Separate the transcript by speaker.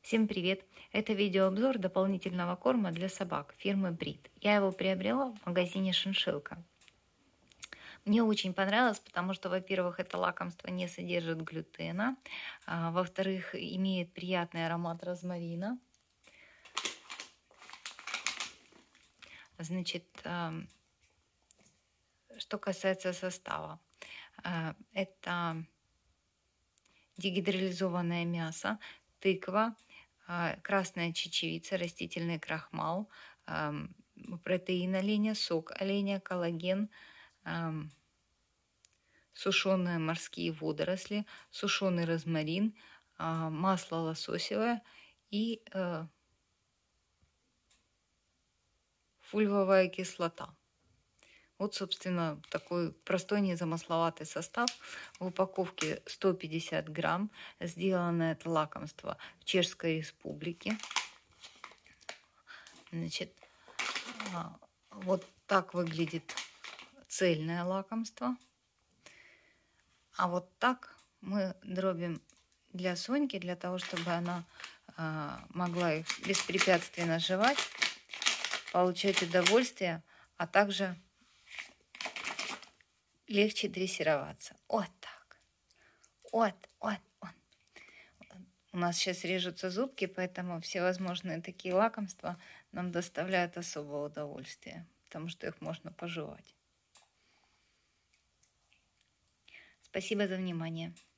Speaker 1: Всем привет! Это видеообзор дополнительного корма для собак фирмы Брит. Я его приобрела в магазине Шиншилка. Мне очень понравилось, потому что, во-первых, это лакомство не содержит глютена, во-вторых, имеет приятный аромат розмарина. Значит, что касается состава, это дегидрализованное мясо, тыква, красная чечевица, растительный крахмал, протеин оленя, сок оленя, коллаген, сушеные морские водоросли, сушеный розмарин, масло лососевое и фульвовая кислота. Вот, собственно, такой простой незамысловатый состав. В упаковке 150 грамм. Сделано это лакомство в Чешской Республике. Значит, вот так выглядит цельное лакомство. А вот так мы дробим для Соньки, для того, чтобы она могла их беспрепятственно жевать, получать удовольствие, а также легче дрессироваться. Вот так. Вот. У нас сейчас режутся зубки, поэтому всевозможные такие лакомства нам доставляют особое удовольствие, потому что их можно пожевать. Спасибо за внимание.